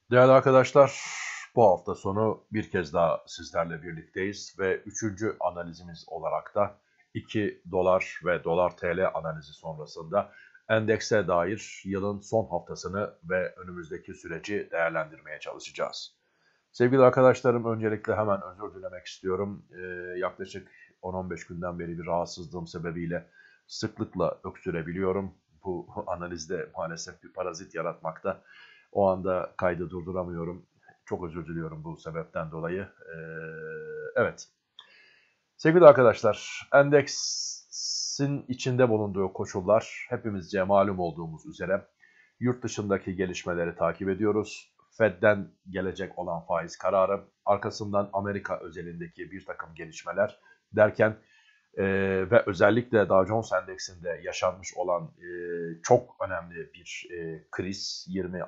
Değerli arkadaşlar, bu hafta sonu bir kez daha sizlerle birlikteyiz ve üçüncü analizimiz olarak da 2 dolar ve dolar TL analizi sonrasında endekse dair yılın son haftasını ve önümüzdeki süreci değerlendirmeye çalışacağız. Sevgili arkadaşlarım, öncelikle hemen özür dilemek istiyorum. Yaklaşık 10-15 günden beri bir rahatsızlığım sebebiyle sıklıkla öksürebiliyorum. Bu analizde maalesef bir parazit yaratmakta. O anda kaydı durduramıyorum. Çok özür diliyorum bu sebepten dolayı. Evet, sevgili arkadaşlar, endeksin içinde bulunduğu koşullar hepimizce malum olduğumuz üzere yurt dışındaki gelişmeleri takip ediyoruz. Fed'den gelecek olan faiz kararı, arkasından Amerika özelindeki bir takım gelişmeler derken ve özellikle Dow Jones Endeksinde yaşanmış olan çok önemli bir kriz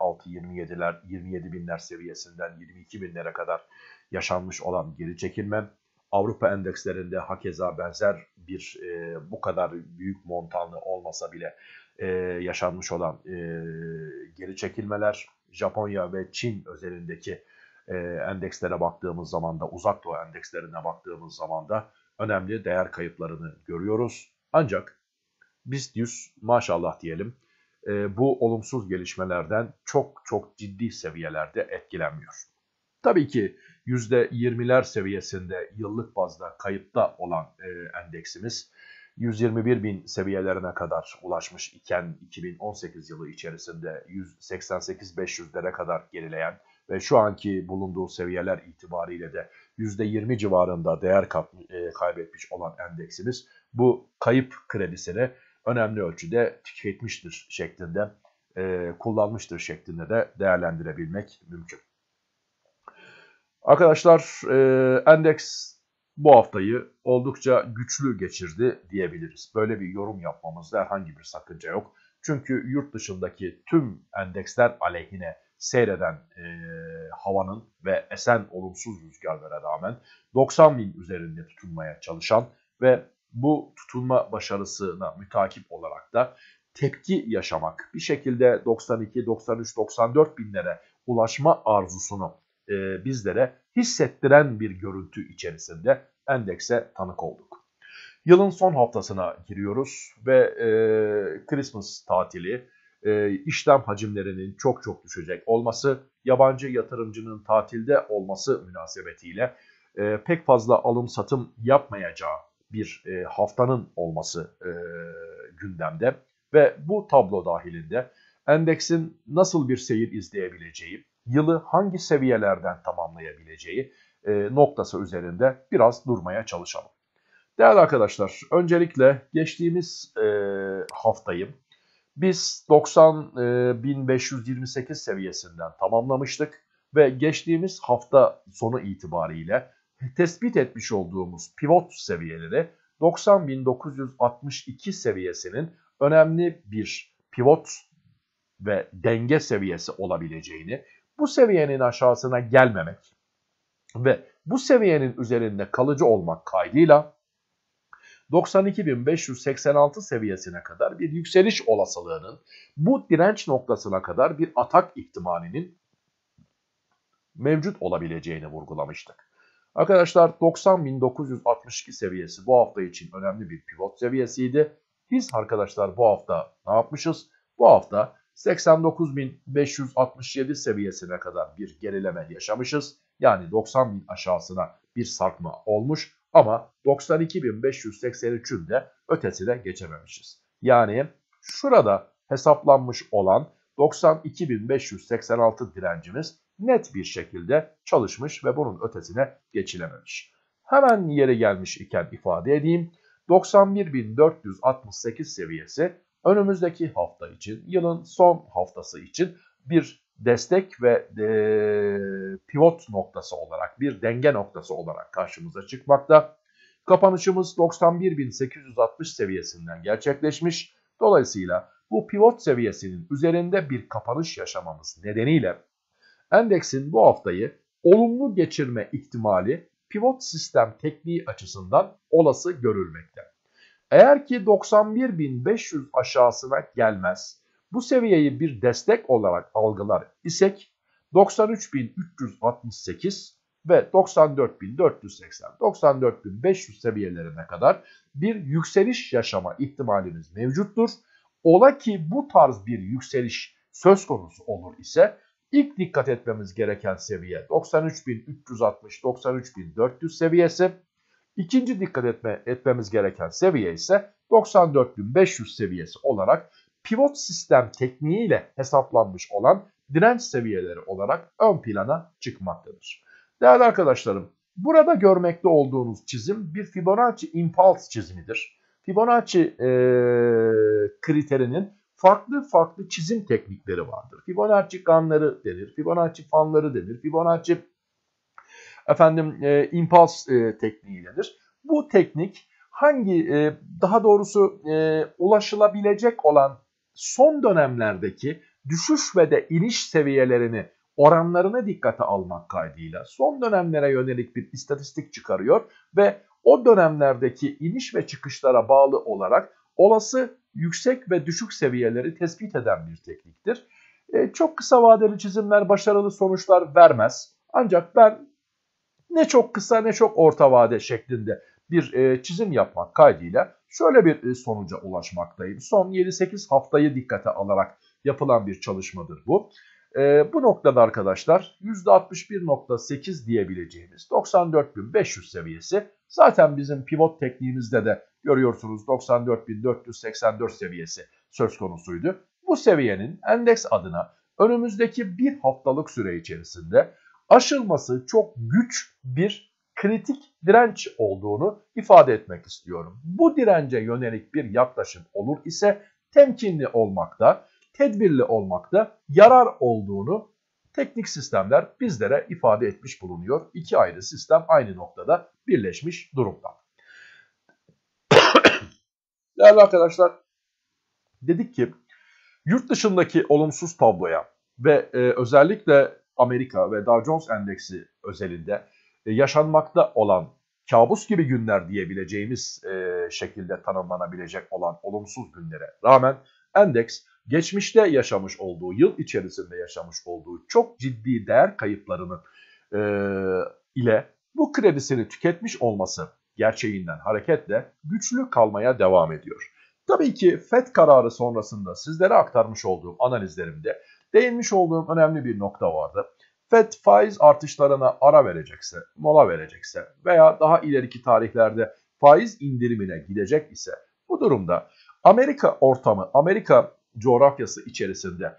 27 binler seviyesinden 22 binlere kadar yaşanmış olan geri çekilme, Avrupa endekslerinde hakeza benzer bir bu kadar büyük montanlı olmasa bile yaşanmış olan geri çekilmeler, Japonya ve Çin özelindeki endekslere baktığımız zaman da, uzak doğu endekslerine baktığımız zaman da önemli değer kayıplarını görüyoruz. Ancak BIST maşallah diyelim bu olumsuz gelişmelerden çok çok ciddi seviyelerde etkilenmiyor. Tabii ki %20'ler seviyesinde yıllık bazda kayıpta olan endeksimiz 121 bin seviyelerine kadar ulaşmış iken 2018 yılı içerisinde 188-500'lere kadar gerileyen ve şu anki bulunduğu seviyeler itibariyle de %20 civarında değer kaybetmiş olan endeksimiz bu kayıp kredisini önemli ölçüde tüketmiştir şeklinde, kullanmıştır şeklinde de değerlendirebilmek mümkün. Arkadaşlar endeks bu haftayı oldukça güçlü geçirdi diyebiliriz. Böyle bir yorum yapmamızda herhangi bir sakınca yok. Çünkü yurt dışındaki tüm endeksler aleyhine seyreden havanın ve esen olumsuz rüzgarlara rağmen 90 bin üzerinde tutunmaya çalışan ve bu tutunma başarısına mütakip olarak da tepki yaşamak, bir şekilde 92, 93, 94 binlere ulaşma arzusunu bizlere hissettiren bir görüntü içerisinde endekse tanık olduk. Yılın son haftasına giriyoruz ve Christmas tatili, işlem hacimlerinin çok çok düşecek olması, yabancı yatırımcının tatilde olması münasebetiyle pek fazla alım satım yapmayacağı bir haftanın olması gündemde ve bu tablo dahilinde endeksin nasıl bir seyir izleyebileceği, yılı hangi seviyelerden tamamlayabileceği noktası üzerinde biraz durmaya çalışalım. Değerli arkadaşlar, öncelikle geçtiğimiz haftayı biz 90.528 seviyesinden tamamlamıştık ve geçtiğimiz hafta sonu itibariyle tespit etmiş olduğumuz pivot seviyeleri 90.962 seviyesinin önemli bir pivot ve denge seviyesi olabileceğini, bu seviyenin aşağısına gelmemek ve bu seviyenin üzerinde kalıcı olmak kaydıyla 92.586 seviyesine kadar bir yükseliş olasılığının, bu direnç noktasına kadar bir atak ihtimalinin mevcut olabileceğini vurgulamıştık. Arkadaşlar 90.962 seviyesi bu hafta için önemli bir pivot seviyesiydi. Biz arkadaşlar bu hafta ne yapmışız? Bu hafta 89.567 seviyesine kadar bir gerileme yaşamışız. Yani 90.000 aşağısına bir sarkma olmuş ama 92.583'ün de ötesine geçememişiz. Yani şurada hesaplanmış olan 92.586 direncimiz net bir şekilde çalışmış ve bunun ötesine geçilememiş. Hemen yeri gelmiş iken ifade edeyim. 91.468 seviyesi önümüzdeki hafta için, yılın son haftası için bir destek ve pivot noktası olarak, bir denge noktası olarak karşımıza çıkmakta. Kapanışımız 91.860 seviyesinden gerçekleşmiş. Dolayısıyla bu pivot seviyesinin üzerinde bir kapanış yaşamamız nedeniyle endeksin bu haftayı olumlu geçirme ihtimali pivot sistem tekniği açısından olası görülmekte. Eğer ki 91.500 aşağısına gelmez, bu seviyeyi bir destek olarak algılar isek 93.368 ve 94.480, 94.500 seviyelerine kadar bir yükseliş yaşama ihtimalimiz mevcuttur. Ola ki bu tarz bir yükseliş söz konusu olur ise ilk dikkat etmemiz gereken seviye 93.360, 93.400 seviyesi. İkinci dikkat etmemiz gereken seviye ise 94.500 seviyesi olarak pivot sistem tekniğiyle hesaplanmış olan direnç seviyeleri olarak ön plana çıkmaktadır. Değerli arkadaşlarım, burada görmekte olduğunuz çizim bir Fibonacci impulse çizimidir. Fibonacci kriterinin farklı çizim teknikleri vardır. Fibonacci ganları denir, Fibonacci fanları denir, Fibonacci impulse tekniği denir. Bu teknik daha doğrusu ulaşılabilecek olan son dönemlerdeki düşüş ve de iniş seviyelerini, oranlarını dikkate almak kaydıyla son dönemlere yönelik bir istatistik çıkarıyor ve o dönemlerdeki iniş ve çıkışlara bağlı olarak olası yüksek ve düşük seviyeleri tespit eden bir tekniktir. Çok kısa vadeli çizimler başarılı sonuçlar vermez. Ancak ben ne çok kısa ne çok orta vade şeklinde bir çizim yapmak kaydıyla şöyle bir sonuca ulaşmaktayım. Son 7-8 haftayı dikkate alarak yapılan bir çalışmadır bu. Bu noktada arkadaşlar %61.8 diyebileceğimiz 94.500 seviyesi zaten bizim pivot tekniğimizde de görüyorsunuz 94.484 seviyesi söz konusuydu. Bu seviyenin endeks adına önümüzdeki bir haftalık süre içerisinde aşılması çok güç bir kritik direnç olduğunu ifade etmek istiyorum. Bu dirence yönelik bir yaklaşım olur ise temkinli olmakta, tedbirli olmakta yarar olduğunu teknik sistemler bizlere ifade etmiş bulunuyor. İki ayrı sistem aynı noktada birleşmiş durumda. Değerli arkadaşlar, dedik ki yurt dışındaki olumsuz tabloya ve özellikle Amerika ve Dow Jones Endeksi özelinde yaşanmakta olan kabus gibi günler diyebileceğimiz şekilde tanımlanabilecek olan olumsuz günlere rağmen endeks geçmişte yaşamış olduğu, yıl içerisinde yaşamış olduğu çok ciddi değer kayıplarının ile bu kredisini tüketmiş olması gerçeğinden hareketle güçlü kalmaya devam ediyor. Tabii ki FED kararı sonrasında sizlere aktarmış olduğum analizlerimde değinmiş olduğum önemli bir nokta vardı. FED faiz artışlarına ara verecekse, mola verecekse veya daha ileriki tarihlerde faiz indirimine gidecek ise bu durumda Amerika ortamı, Amerika coğrafyası içerisinde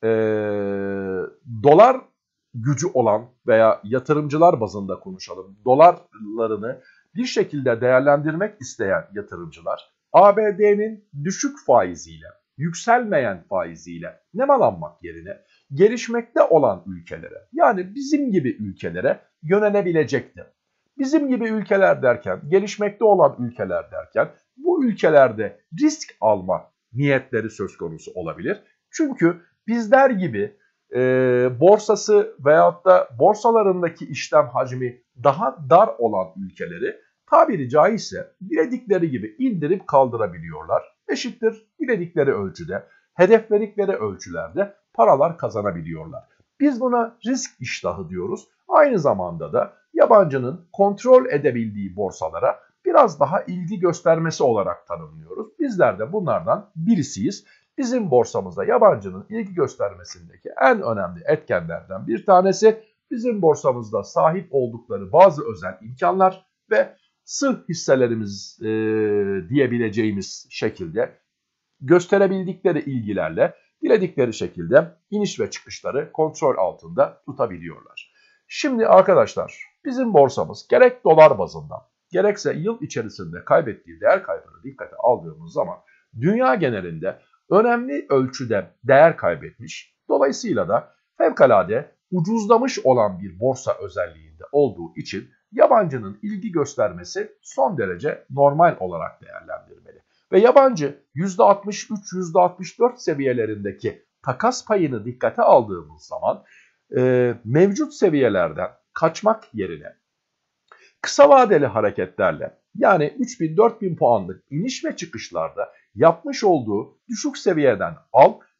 dolar gücü olan veya yatırımcılar bazında konuşalım, dolarlarını bir şekilde değerlendirmek isteyen yatırımcılar ABD'nin düşük faiziyle, yükselmeyen faiziyle nemalanmak yerine gelişmekte olan ülkelere, yani bizim gibi ülkelere yönelebilecektir. Bizim gibi ülkeler derken, gelişmekte olan ülkeler derken bu ülkelerde risk alma niyetleri söz konusu olabilir. Çünkü bizler gibi borsası veyahut da borsalarındaki işlem hacmi daha dar olan ülkeleri tabiri caizse diledikleri gibi indirip kaldırabiliyorlar. Eşittir diledikleri ölçüde, hedefledikleri ölçülerde paralar kazanabiliyorlar. Biz buna risk iştahı diyoruz. Aynı zamanda da yabancının kontrol edebildiği borsalara biraz daha ilgi göstermesi olarak tanımlıyoruz. Bizler de bunlardan birisiyiz. Bizim borsamızda yabancının ilgi göstermesindeki en önemli etkenlerden bir tanesi bizim borsamızda sahip oldukları bazı özel imkanlar ve sırf hisselerimiz diyebileceğimiz şekilde gösterebildikleri ilgilerle diledikleri şekilde iniş ve çıkışları kontrol altında tutabiliyorlar. Şimdi arkadaşlar bizim borsamız gerek dolar bazında gerekse yıl içerisinde kaybettiği değer kaybını dikkate aldığımız zaman dünya genelinde önemli ölçüde değer kaybetmiş. Dolayısıyla da fevkalade ucuzlamış olan bir borsa özelliğinde olduğu için yabancının ilgi göstermesi son derece normal olarak değerlendirmeli. Ve yabancı %63, %64 seviyelerindeki takas payını dikkate aldığımız zaman mevcut seviyelerden kaçmak yerine kısa vadeli hareketlerle yani 3000-4000 puanlık iniş ve çıkışlarda yapmış olduğu düşük seviyeden al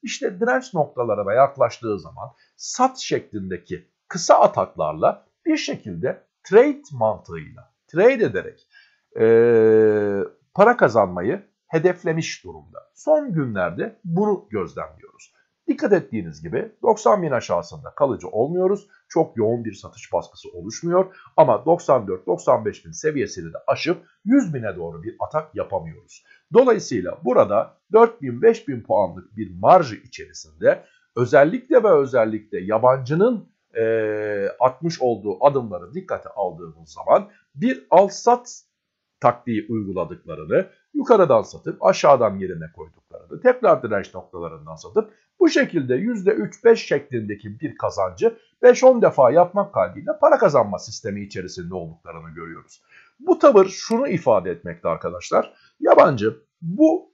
İşte direnç noktalarına yaklaştığı zaman sat şeklindeki kısa ataklarla bir şekilde trade mantığıyla trade ederek para kazanmayı hedeflemiş durumda. Son günlerde bunu gözlemliyoruz. Dikkat ettiğiniz gibi 90 bin aşağısında kalıcı olmuyoruz. Çok yoğun bir satış baskısı oluşmuyor. Ama 94-95 bin seviyesini de aşıp 100 bine doğru bir atak yapamıyoruz. Dolayısıyla burada 4 bin 5 bin puanlık bir marjı içerisinde özellikle yabancının atmış olduğu adımları dikkate aldığımız zaman bir al-sat taktiği uyguladıklarını, yukarıdan satıp aşağıdan yerine koyduklarını, tekrar direnç noktalarından satıp bu şekilde %3-5 şeklindeki bir kazancı 5-10 defa yapmak kaydıyla para kazanma sistemi içerisinde olduklarını görüyoruz. Bu tavır şunu ifade etmekte arkadaşlar. Yabancı bu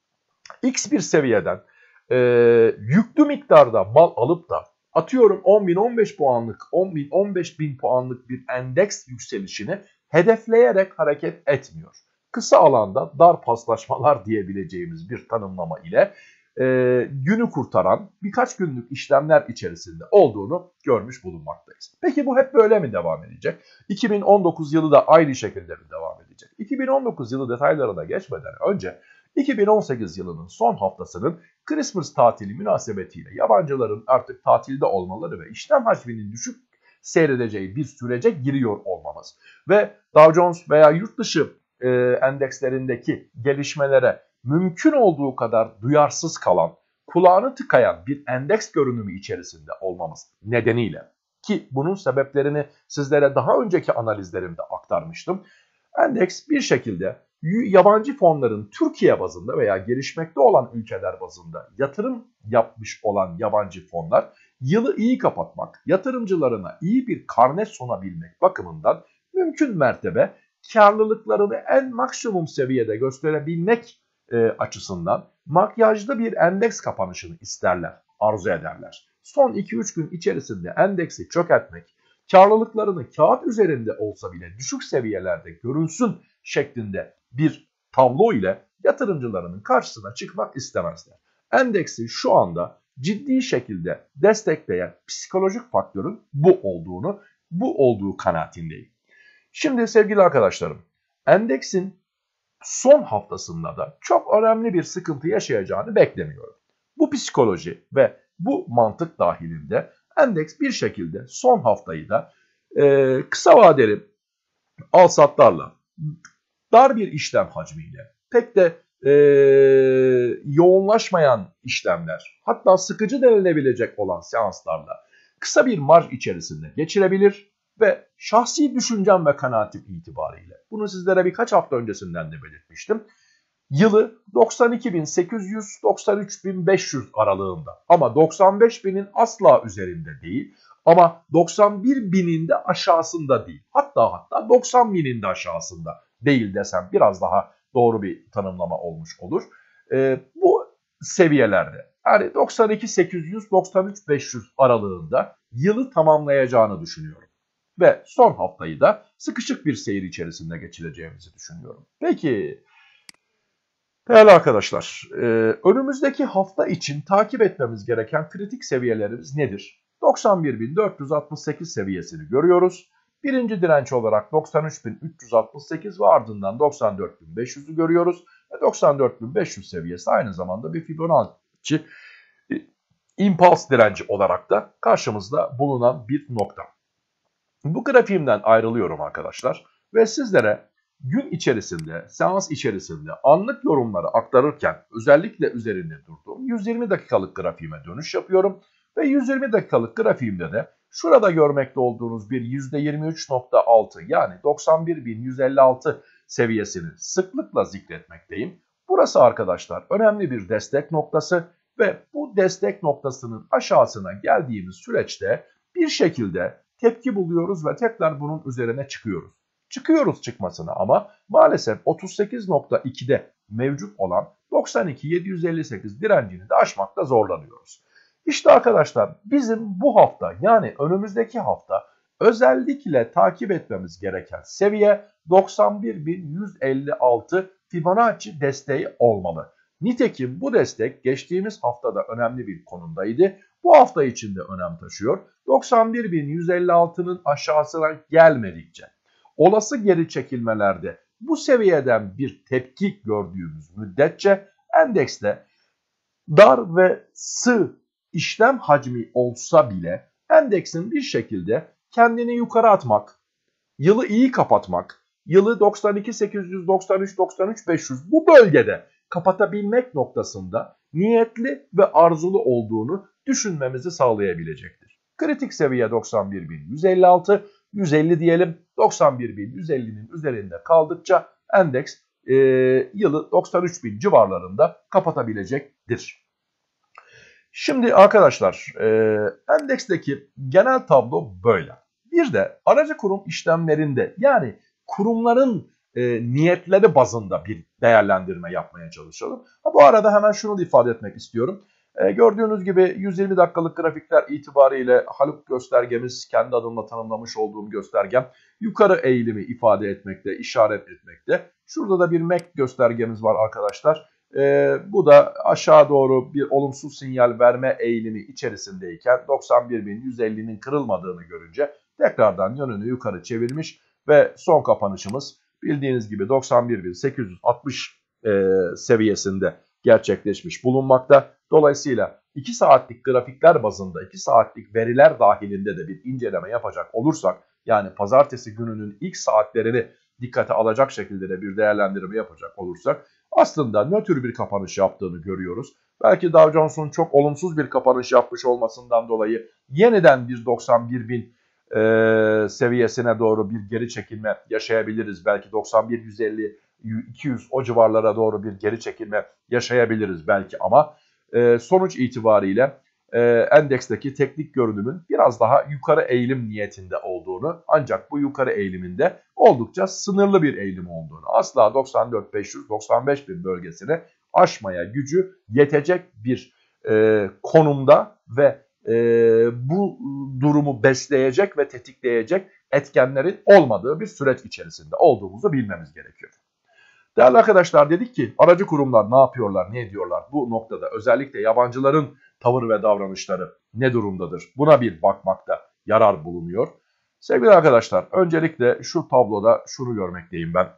X bir seviyeden yüklü miktarda mal alıp da atıyorum 10.015 puanlık, 10.015 puanlık bir endeks yükselişini hedefleyerek hareket etmiyor. Kısa alanda dar paslaşmalar diyebileceğimiz bir tanımlama ile günü kurtaran birkaç günlük işlemler içerisinde olduğunu görmüş bulunmaktayız. Peki bu hep böyle mi devam edecek? 2019 yılı da aynı şekilde mi devam edecek? 2019 yılı detaylarına geçmeden önce 2018 yılının son haftasının Christmas tatili münasebetiyle yabancıların artık tatilde olmaları ve işlem hacminin düşük seyredeceği bir sürece giriyor olmamız ve Dow Jones veya yurt dışı endekslerindeki gelişmelere mümkün olduğu kadar duyarsız kalan, kulağını tıkayan bir endeks görünümü içerisinde olmamız nedeniyle, ki bunun sebeplerini sizlere daha önceki analizlerimde aktarmıştım. Endeks bir şekilde yabancı fonların Türkiye bazında veya gelişmekte olan ülkeler bazında yatırım yapmış olan yabancı fonlar yılı iyi kapatmak, yatırımcılarına iyi bir karne sunabilmek bakımından mümkün mertebe karlılıklarını en maksimum seviyede gösterebilmek açısından makyajlı bir endeks kapanışını isterler, arzu ederler. Son 2-3 gün içerisinde endeksi çökertmek, karlılıklarını kağıt üzerinde olsa bile düşük seviyelerde görünsün şeklinde bir tablo ile yatırımcılarının karşısına çıkmak istemezler. Endeksi şu anda ciddi şekilde destekleyen psikolojik faktörün bu olduğu kanaatindeyim. Şimdi sevgili arkadaşlarım, endeksin son haftasında da çok önemli bir sıkıntı yaşayacağını beklemiyorum. Bu psikoloji ve bu mantık dahilinde endeks bir şekilde son haftayı da kısa vadeli al-satlarla, dar bir işlem hacmiyle, pek de yoğunlaşmayan işlemler, hatta sıkıcı denilebilecek olan seanslarla kısa bir marj içerisinde geçirebilir ve şahsi düşüncem ve kanaatim itibariyle, bunu sizlere birkaç hafta öncesinden de belirtmiştim, yılı 92.800-93.500 aralığında ama 95.000'in asla üzerinde değil ama 91.000'in de aşağısında değil, hatta 90.000'in de aşağısında değil desem biraz daha doğru bir tanımlama olmuş olur. Bu seviyelerde yani 92.800-93.500 aralığında yılı tamamlayacağını düşünüyorum. Ve son haftayı da sıkışık bir seyir içerisinde geçireceğimizi düşünüyorum. Peki değerli arkadaşlar, önümüzdeki hafta için takip etmemiz gereken kritik seviyelerimiz nedir? 91.468 seviyesini görüyoruz. Birinci direnç olarak 93.368 ve ardından 94.500'ü görüyoruz. Ve 94.500 seviyesi aynı zamanda bir Fibonacci impuls direnci olarak da karşımızda bulunan bir nokta. Bu grafiğimden ayrılıyorum arkadaşlar ve sizlere gün içerisinde, seans içerisinde anlık yorumları aktarırken özellikle üzerinde durduğum 120 dakikalık grafiğime dönüş yapıyorum. Ve 120 dakikalık grafiğimde de şurada görmekte olduğunuz bir %23.6 yani 91.156 seviyesini sıklıkla zikretmekteyim. Burası arkadaşlar önemli bir destek noktası ve bu destek noktasının aşağısına geldiğimiz süreçte bir şekilde tepki buluyoruz ve tekrar bunun üzerine çıkıyoruz. Çıkıyoruz çıkmasına ama maalesef 38.2'de mevcut olan 92.758 direncini de aşmakta zorlanıyoruz. İşte arkadaşlar bizim bu hafta yani önümüzdeki hafta özellikle takip etmemiz gereken seviye 91.156 Fibonacci desteği olmalı. Nitekim bu destek geçtiğimiz haftada önemli bir konumdaydı. Bu hafta içinde önem taşıyor. 91.156'nın aşağısına gelmedikçe, olası geri çekilmelerde bu seviyeden bir tepki gördüğümüz müddetçe endekste dar ve sığ işlem hacmi olsa bile endeksin bir şekilde kendini yukarı atmak, yılı iyi kapatmak, yılı 92.800, 93.500 bu bölgede kapatabilmek noktasında niyetli ve arzulu olduğunu düşünmemizi sağlayabilecektir. Kritik seviye 91.156, 150 diyelim. 91.150'nin üzerinde kaldıkça endeks yılı 93.000 civarlarında kapatabilecektir. Şimdi arkadaşlar endeksteki genel tablo böyle. Bir de aracı kurum işlemlerinde yani kurumların niyetleri bazında bir değerlendirme yapmaya çalışalım. Bu arada hemen şunu da ifade etmek istiyorum. Gördüğünüz gibi 120 dakikalık grafikler itibariyle Haluk göstergemiz, kendi adımla tanımlamış olduğum göstergem yukarı eğilimi ifade etmekte, işaret etmekte. Şurada da bir MACD göstergemiz var arkadaşlar. Bu da aşağı doğru bir olumsuz sinyal verme eğilimi içerisindeyken 91.150'nin kırılmadığını görünce tekrardan yönünü yukarı çevirmiş ve son kapanışımız bildiğiniz gibi 91.860 seviyesinde gerçekleşmiş bulunmakta. Dolayısıyla 2 saatlik grafikler bazında 2 saatlik veriler dahilinde de bir inceleme yapacak olursak, yani pazartesi gününün ilk saatlerini dikkate alacak şekilde de bir değerlendirme yapacak olursak aslında nötr bir kapanış yaptığını görüyoruz. Belki Dow Jones'un çok olumsuz bir kapanış yapmış olmasından dolayı yeniden bir 91.000 seviyesine doğru bir geri çekilme yaşayabiliriz. Belki 91.150, 200 o civarlara doğru bir geri çekilme yaşayabiliriz belki ama sonuç itibariyle endeksteki teknik görünümün biraz daha yukarı eğilim niyetinde olduğunu, ancak bu yukarı eğiliminde oldukça sınırlı bir eğilim olduğunu, asla 94.500-95.000 bölgesini aşmaya gücü yetecek bir konumda ve bu durumu besleyecek ve tetikleyecek etkenlerin olmadığı bir süreç içerisinde olduğumuzu bilmemiz gerekiyor. Değerli arkadaşlar, dedik ki aracı kurumlar ne yapıyorlar, ne ediyorlar? Bu noktada özellikle yabancıların tavır ve davranışları ne durumdadır? Buna bir bakmakta yarar bulunuyor. Sevgili arkadaşlar, öncelikle şu tabloda şunu görmekteyim ben.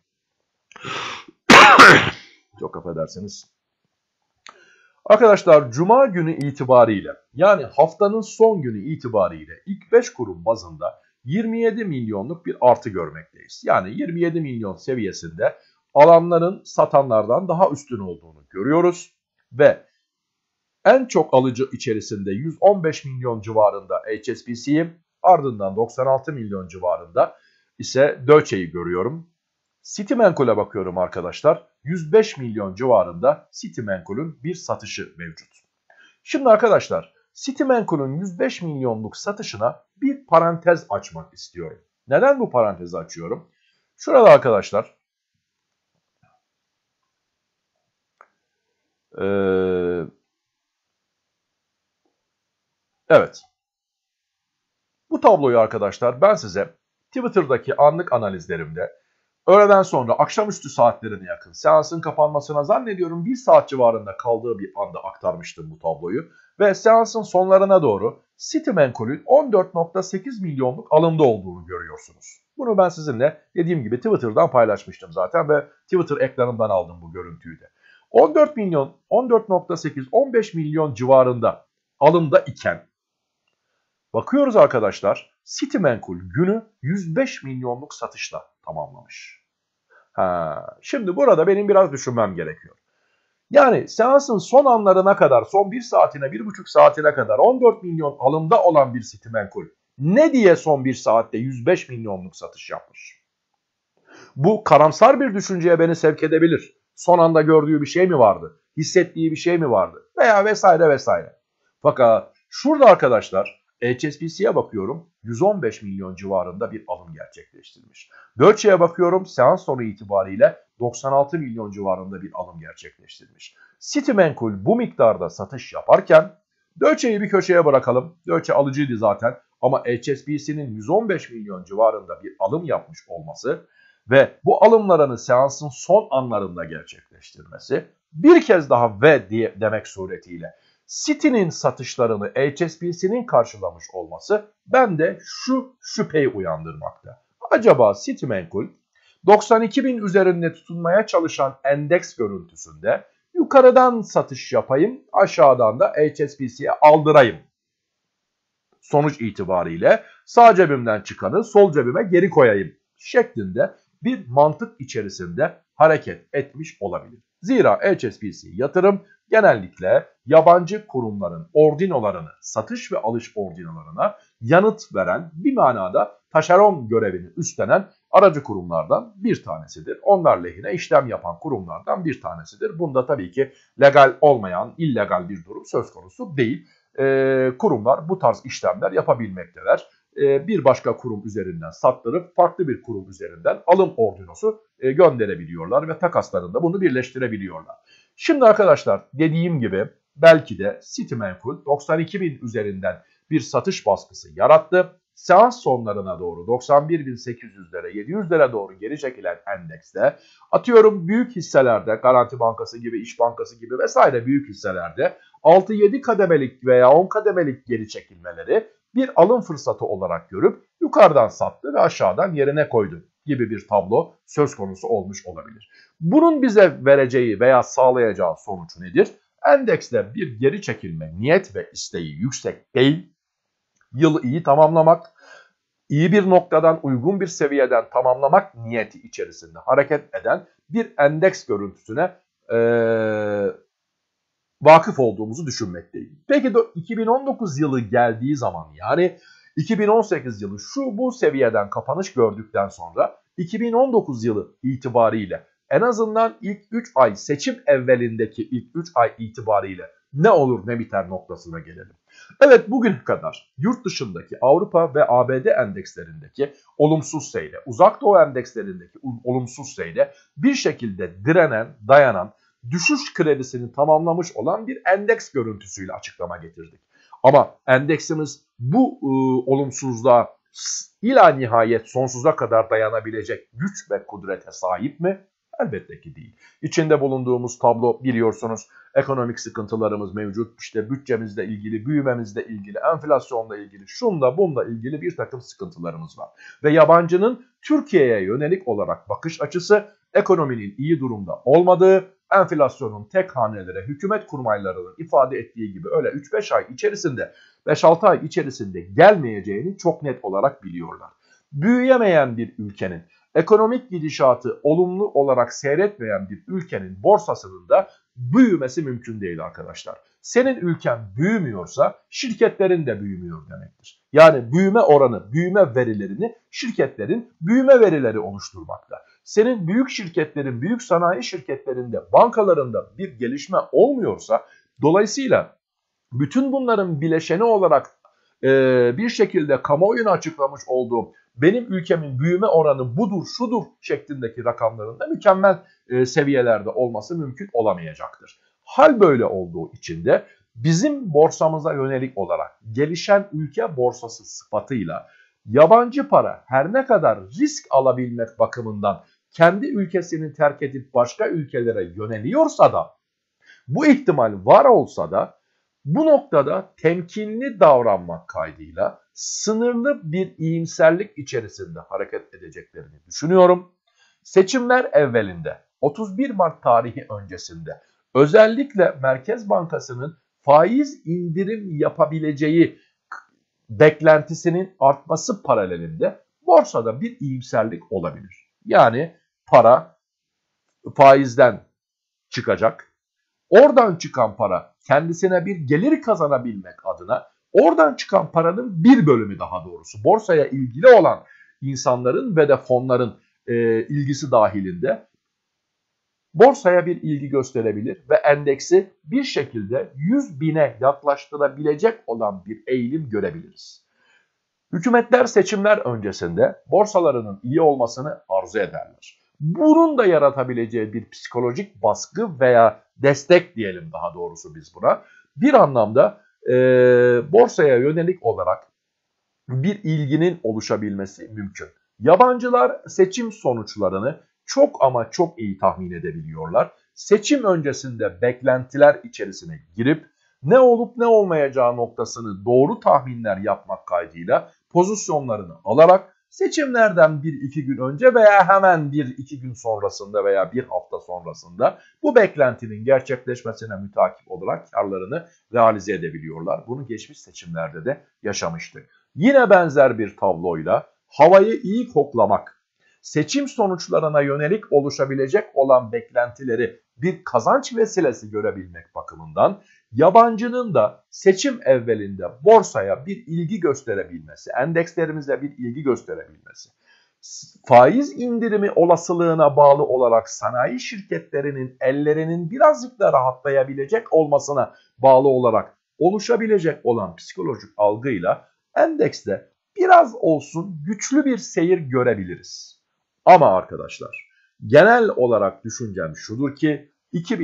Çok affedersiniz. Arkadaşlar, Cuma günü itibariyle, yani haftanın son günü itibariyle ilk 5 kurum bazında 27 milyonluk bir artı görmekteyiz. Yani 27 milyon seviyesinde alanların satanlardan daha üstün olduğunu görüyoruz ve en çok alıcı içerisinde 115 milyon civarında HSBC'yi, ardından 96 milyon civarında ise Deutsche'yi görüyorum. Citimenkul'e bakıyorum arkadaşlar. 105 milyon civarında Citimenkul'ün bir satışı mevcut. Şimdi arkadaşlar, Citimenkul'ün 105 milyonluk satışına bir parantez açmak istiyorum. Neden bu parantezi açıyorum? Şurada arkadaşlar evet. Bu tabloyu arkadaşlar ben size Twitter'daki anlık analizlerimde öğleden sonra akşamüstü saatlerine yakın seansın kapanmasına zannediyorum 1 saat civarında kaldığı bir anda aktarmıştım bu tabloyu. Ve seansın sonlarına doğru Citimenkul'ün 14.8 milyonluk alımda olduğunu görüyorsunuz. Bunu ben sizinle dediğim gibi Twitter'dan paylaşmıştım zaten ve Twitter ekranından aldım bu görüntüyü de. 14 milyon, 14.8, 15 milyon civarında alımda iken bakıyoruz arkadaşlar, Citimenkul günü 105 milyonluk satışla tamamlamış. Şimdi burada benim biraz düşünmem gerekiyor. Yani seansın son anlarına kadar, son 1 saatine, 1,5 saatine kadar 14 milyon alımda olan bir Citimenkul ne diye son 1 saatte 105 milyonluk satış yapmış? Bu karamsar bir düşünceye beni sevk edebilir. Son anda gördüğü bir şey mi vardı? Hissettiği bir şey mi vardı? Veya vesaire vesaire. Fakat şurada arkadaşlar HSBC'ye bakıyorum, 115 milyon civarında bir alım gerçekleştirmiş. Deutsche'ye bakıyorum, seans sonu itibariyle 96 milyon civarında bir alım gerçekleştirmiş. Citimenkul bu miktarda satış yaparken Deutsche'yi bir köşeye bırakalım. Deutsche alıcıydı zaten ama HSBC'nin 115 milyon civarında bir alım yapmış olması ve bu alımlarını seansın son anlarında gerçekleştirmesi bir kez daha ve diye demek suretiyle Citi'nin satışlarını HSBC'nin karşılamış olması bende şu şüpheyi uyandırmakta. Acaba Citimenkul 92.000 üzerinde tutunmaya çalışan endeks görüntüsünde yukarıdan satış yapayım, aşağıdan da HSBC'ye aldırayım sonuç itibariyle sağ cebimden çıkanı sol cebime geri koyayım şeklinde bir mantık içerisinde hareket etmiş olabilir. Zira HSBC yatırım genellikle yabancı kurumların ordinolarını, satış ve alış ordinolarına yanıt veren, bir manada taşeron görevini üstlenen aracı kurumlardan bir tanesidir. Onlar lehine işlem yapan kurumlardan bir tanesidir. Bunda tabii ki legal olmayan, illegal bir durum söz konusu değil. Kurumlar bu tarz işlemler yapabilmekteler. Bir başka kurum üzerinden sattırıp farklı bir kurum üzerinden alım ordinosu gönderebiliyorlar ve takaslarında bunu birleştirebiliyorlar. Şimdi arkadaşlar dediğim gibi belki de Citimenkul 92.000 üzerinden bir satış baskısı yarattı. Seans sonlarına doğru 91.800'lere 700'lere doğru geri çekilen endekste atıyorum büyük hisselerde Garanti Bankası gibi, İş Bankası gibi vesaire büyük hisselerde 6-7 kademelik veya 10 kademelik geri çekilmeleri bir alım fırsatı olarak görüp yukarıdan sattı ve aşağıdan yerine koydu gibi bir tablo söz konusu olmuş olabilir. Bunun bize vereceği veya sağlayacağı sonuç nedir? Endekste bir geri çekilme niyet ve isteği yüksek değil. Yılı iyi tamamlamak, iyi bir noktadan, uygun bir seviyeden tamamlamak niyeti içerisinde hareket eden bir endeks görüntüsüne vakıf olduğumuzu düşünmekteyim. Peki 2019 yılı geldiği zaman, yani 2018 yılı bu seviyeden kapanış gördükten sonra 2019 yılı itibariyle en azından ilk 3 ay seçim evvelindeki ilk 3 ay itibariyle ne olur ne biter noktasına gelelim. Evet, bugüne kadar yurt dışındaki Avrupa ve ABD endekslerindeki olumsuz seyre, Uzak Doğu endekslerindeki olumsuz seyre bir şekilde direnen, dayanan, düşüş kredisini tamamlamış olan bir endeks görüntüsüyle açıklama getirdik. Ama endeksimiz bu olumsuzluğa ila nihayet sonsuza kadar dayanabilecek güç ve kudrete sahip mi? Elbette ki değil. İçinde bulunduğumuz tablo biliyorsunuz, ekonomik sıkıntılarımız mevcut. İşte bütçemizle ilgili, büyümemizle ilgili, enflasyonla ilgili, şunla bunla ilgili bir takım sıkıntılarımız var. Ve yabancının Türkiye'ye yönelik olarak bakış açısı ekonominin iyi durumda olmadığı, enflasyonun tek hanelere, hükümet kurmaylarının ifade ettiği gibi öyle 3-5 ay içerisinde, 5-6 ay içerisinde gelmeyeceğini çok net olarak biliyorlar. Büyüyemeyen bir ülkenin, ekonomik gidişatı olumlu olarak seyretmeyen bir ülkenin borsasının da büyümesi mümkün değil arkadaşlar. Senin ülken büyümüyorsa şirketlerin de büyümüyor demektir. Yani büyüme oranı, büyüme verilerini şirketlerin büyüme verileri oluşturmakta. Senin büyük şirketlerin, büyük sanayi şirketlerinde, bankalarında bir gelişme olmuyorsa, dolayısıyla bütün bunların bileşeni olarak bir şekilde kamuoyuna açıklamış olduğum benim ülkemin büyüme oranı budur, şudur şeklindeki rakamların da mükemmel seviyelerde olması mümkün olamayacaktır. Hal böyle olduğu için de bizim borsamıza yönelik olarak gelişen ülke borsası sıfatıyla yabancı para her ne kadar risk alabilmek bakımından kendi ülkesini terk edip başka ülkelere yöneliyorsa da, bu ihtimal var olsa da bu noktada temkinli davranmak kaydıyla sınırlı bir iyimserlik içerisinde hareket edeceklerini düşünüyorum. Seçimler evvelinde 31 Mart tarihi öncesinde özellikle Merkez Bankası'nın faiz indirim yapabileceği beklentisinin artması paralelinde borsada bir iyimserlik olabilir. Yani para faizden çıkacak. Oradan çıkan para kendisine bir gelir kazanabilmek adına, oradan çıkan paranın bir bölümü, daha doğrusu borsaya ilgili olan insanların ve de fonların ilgisi dahilinde borsaya bir ilgi gösterebilir ve endeksi bir şekilde 100.000'e yaklaştırabilecek olan bir eğilim görebiliriz. Hükümetler seçimler öncesinde borsalarının iyi olmasını arzu ederler. Bunun da yaratabileceği bir psikolojik baskı veya destek diyelim, daha doğrusu biz buna, bir anlamda borsaya yönelik olarak bir ilginin oluşabilmesi mümkün. Yabancılar seçim sonuçlarını çok ama çok iyi tahmin edebiliyorlar. seçim öncesinde beklentiler içerisine girip ne olup ne olmayacağı noktasını doğru tahminler yapmak kaydıyla pozisyonlarını alarak seçimlerden 1-2 gün önce veya hemen 1-2 gün sonrasında veya bir hafta sonrasında bu beklentinin gerçekleşmesine mütakip olarak karlarını realize edebiliyorlar. Bunu geçmiş seçimlerde de yaşamıştık. Yine benzer bir tabloyla havayı iyi koklamak, seçim sonuçlarına yönelik oluşabilecek olan beklentileri bir kazanç vesilesi görebilmek bakımından yabancının da seçim evvelinde borsaya bir ilgi gösterebilmesi, endekslerimize bir ilgi gösterebilmesi, faiz indirimi olasılığına bağlı olarak sanayi şirketlerinin ellerinin birazcık da rahatlayabilecek olmasına bağlı olarak oluşabilecek olan psikolojik algıyla endekste biraz olsun güçlü bir seyir görebiliriz. Ama arkadaşlar, genel olarak düşüncem şudur ki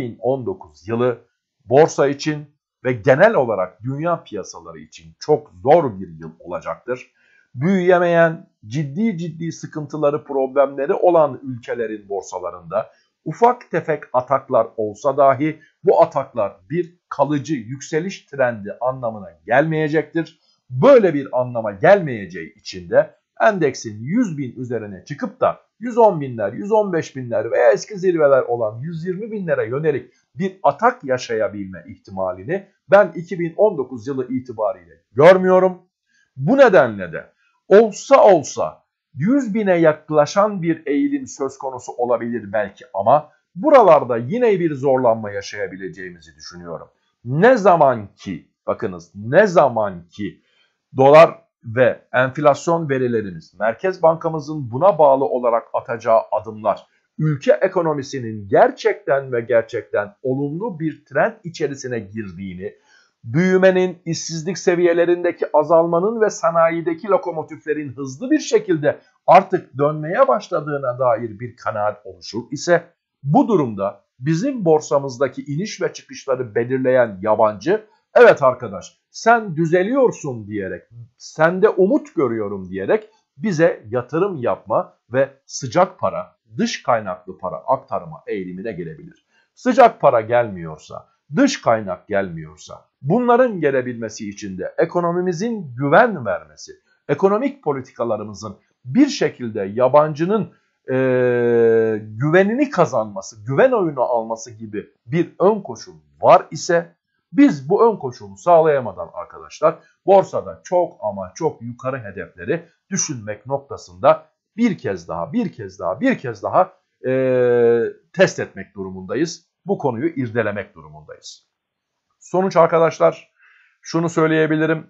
2019 yılı borsa için ve genel olarak dünya piyasaları için çok zor bir yıl olacaktır. Büyüyemeyen, ciddi sıkıntıları, problemleri olan ülkelerin borsalarında ufak tefek ataklar olsa dahi bu ataklar bir kalıcı yükseliş trendi anlamına gelmeyecektir. Böyle bir anlama gelmeyeceği için de endeksin 100 bin üzerine çıkıp da 110 binler, 115 binler veya eski zirveler olan 120 binlere yönelik bir atak yaşayabilme ihtimalini ben 2019 yılı itibariyle görmüyorum. Bu nedenle de olsa 100 bine yaklaşan bir eğilim söz konusu olabilir belki ama buralarda yine bir zorlanma yaşayabileceğimizi düşünüyorum. Ne zaman ki, bakınız ne zaman ki dolar ve enflasyon verilerimiz, Merkez Bankamızın buna bağlı olarak atacağı adımlar, ülke ekonomisinin gerçekten olumlu bir trend içerisine girdiğini, büyümenin, işsizlik seviyelerindeki azalmanın ve sanayideki lokomotiflerin hızlı bir şekilde artık dönmeye başladığına dair bir kanaat oluşur ise bu durumda bizim borsamızdaki iniş ve çıkışları belirleyen yabancı, evet arkadaş sen düzeliyorsun diyerek, sende umut görüyorum diyerek bize yatırım yapma ve sıcak para, dış kaynaklı para aktarma eğilimine gelebilir. Sıcak para gelmiyorsa, dış kaynak gelmiyorsa, bunların gelebilmesi için de ekonomimizin güven vermesi, ekonomik politikalarımızın bir şekilde yabancının güvenini kazanması, güven oyunu alması gibi bir ön koşul var ise biz bu ön koşulu sağlayamadan arkadaşlar borsada çok ama çok yukarı hedefleri düşünmek noktasında bir kez daha test etmek durumundayız. Bu konuyu irdelemek durumundayız. Sonuç arkadaşlar şunu söyleyebilirim.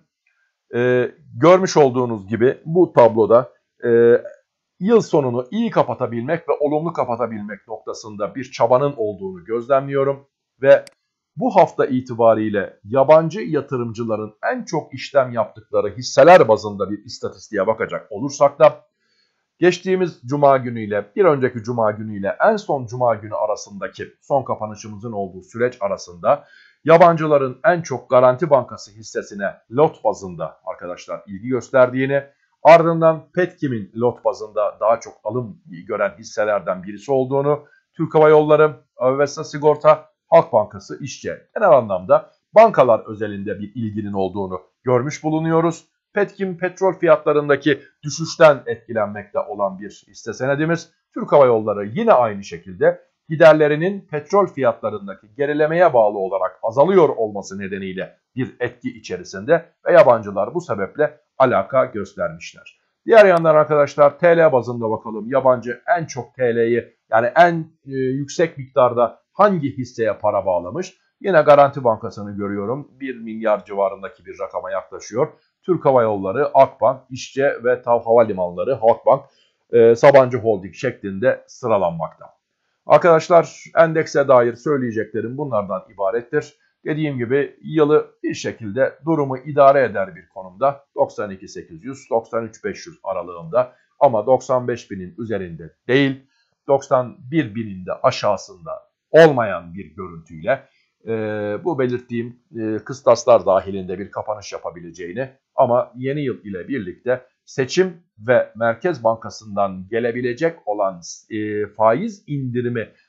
Görmüş olduğunuz gibi bu tabloda yıl sonunu iyi kapatabilmek ve olumlu kapatabilmek noktasında bir çabanın olduğunu gözlemliyorum. Ve bu hafta itibariyle yabancı yatırımcıların en çok işlem yaptıkları hisseler bazında bir istatistiğe bakacak olursak da geçtiğimiz cuma günüyle bir önceki cuma günüyle en son cuma günü arasındaki son kapanışımızın olduğu süreç arasında yabancıların en çok Garanti Bankası hissesine lot bazında arkadaşlar ilgi gösterdiğini, ardından Petkim'in lot bazında daha çok alım gören hisselerden birisi olduğunu, Türk Hava Yolları, Avesta Sigorta, Halk Bankası, İşçe genel anlamda bankalar özelinde bir ilginin olduğunu görmüş bulunuyoruz. Petkim petrol fiyatlarındaki düşüşten etkilenmekte olan bir hisse senedimiz. Türk Hava Yolları yine aynı şekilde giderlerinin petrol fiyatlarındaki gerilemeye bağlı olarak azalıyor olması nedeniyle bir etki içerisinde ve yabancılar bu sebeple alaka göstermişler. Diğer yandan arkadaşlar TL bazında bakalım. Yabancı en çok TL'yi yani en yüksek miktarda hangi hisseye para bağlamış? Yine Garanti Bankası'nı görüyorum. 1 milyar civarındaki bir rakama yaklaşıyor. Türk Hava Yolları, Akbank, İşçe ve TAV Havalimanları, Halkbank, Sabancı Holding şeklinde sıralanmakta. Arkadaşlar endekse dair söyleyeceklerim bunlardan ibarettir. Dediğim gibi yılı bir şekilde durumu idare eder bir konumda 92.800-93.500 aralığında ama 95.000'in üzerinde değil 91.000'in de aşağısında olmayan bir görüntüyle bu belirttiğim kıstaslar dahilinde bir kapanış yapabileceğini ama yeni yıl ile birlikte seçim ve Merkez Bankası'ndan gelebilecek olan faiz indirimi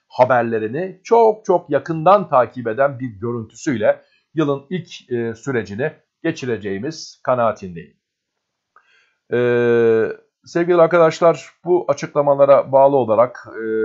haberlerini çok çok yakından takip eden bir görüntüsüyle yılın ilk sürecini geçireceğimiz kanaatindeyim. Sevgili arkadaşlar, bu açıklamalara bağlı olarak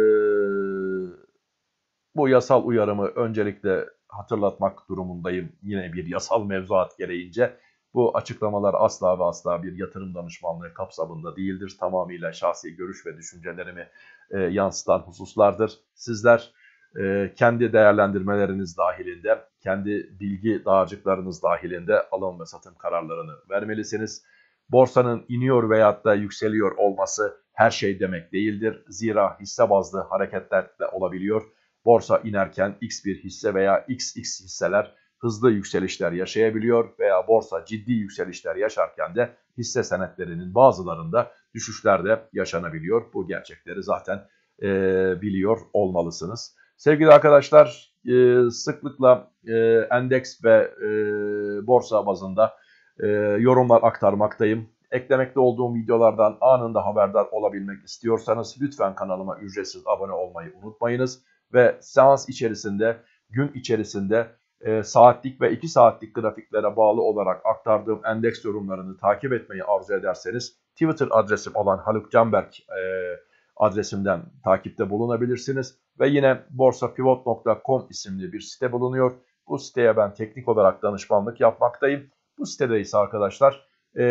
bu yasal uyarımı öncelikle hatırlatmak durumundayım. Yine bir yasal mevzuat gereğince bu açıklamalar asla ve asla bir yatırım danışmanlığı kapsamında değildir. Tamamıyla şahsi görüş ve düşüncelerimi yansıtan hususlardır. Sizler kendi değerlendirmeleriniz dahilinde, kendi bilgi dağarcıklarınız dahilinde alım ve satım kararlarını vermelisiniz. Borsanın iniyor veyahut da yükseliyor olması her şey demek değildir. Zira hisse bazlı hareketler de olabiliyor. Borsa inerken X bir hisse veya XX hisseler hızlı yükselişler yaşayabiliyor veya borsa ciddi yükselişler yaşarken de hisse senetlerinin bazılarında düşüşler de yaşanabiliyor. Bu gerçekleri zaten biliyor olmalısınız. Sevgili arkadaşlar, sıklıkla endeks ve borsa bazında yorumlar aktarmaktayım. Eklemekte olduğum videolardan anında haberdar olabilmek istiyorsanız lütfen kanalıma ücretsiz abone olmayı unutmayınız. Ve seans içerisinde, gün içerisinde saatlik ve 2 saatlik grafiklere bağlı olarak aktardığım endeks yorumlarını takip etmeyi arzu ederseniz Twitter adresim olan Haluk Canberk adresimden takipte bulunabilirsiniz. Ve yine borsapivot.com isimli bir site bulunuyor. Bu siteye ben teknik olarak danışmanlık yapmaktayım. Bu sitede ise arkadaşlar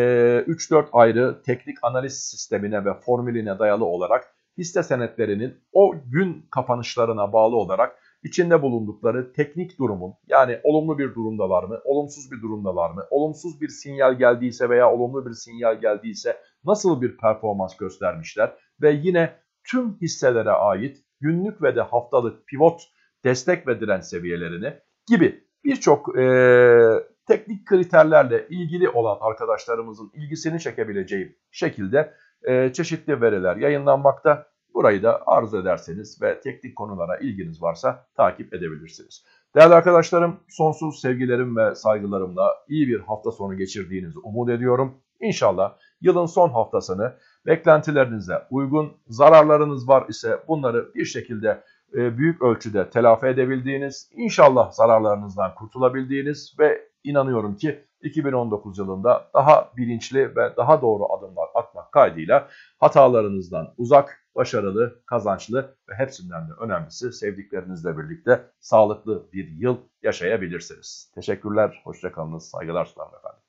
3-4 ayrı teknik analiz sistemine ve formülüne dayalı olarak hisse senetlerinin o gün kapanışlarına bağlı olarak içinde bulundukları teknik durumun, yani olumlu bir durumdalar mı, olumsuz bir durumdalar mı, olumsuz bir sinyal geldiyse veya olumlu bir sinyal geldiyse nasıl bir performans göstermişler ve yine tüm hisselere ait günlük ve de haftalık pivot, destek ve direnç seviyelerini gibi birçok teknik kriterlerle ilgili olan arkadaşlarımızın ilgisini çekebileceği şekilde çeşitli veriler yayınlanmakta. Burayı da arzu ederseniz ve teknik konulara ilginiz varsa takip edebilirsiniz. Değerli arkadaşlarım, sonsuz sevgilerim ve saygılarımla iyi bir hafta sonu geçirdiğinizi umut ediyorum. İnşallah yılın son haftasını beklentilerinize uygun, zararlarınız var ise bunları bir şekilde büyük ölçüde telafi edebildiğiniz, inşallah zararlarınızdan kurtulabildiğiniz ve inanıyorum ki 2019 yılında daha bilinçli ve daha doğru adımlar atmak kaydıyla hatalarınızdan uzak, başarılı, kazançlı ve hepsinden de önemlisi sevdiklerinizle birlikte sağlıklı bir yıl yaşayabilirsiniz. Teşekkürler, hoşça kalınız, saygılar sunarım efendim.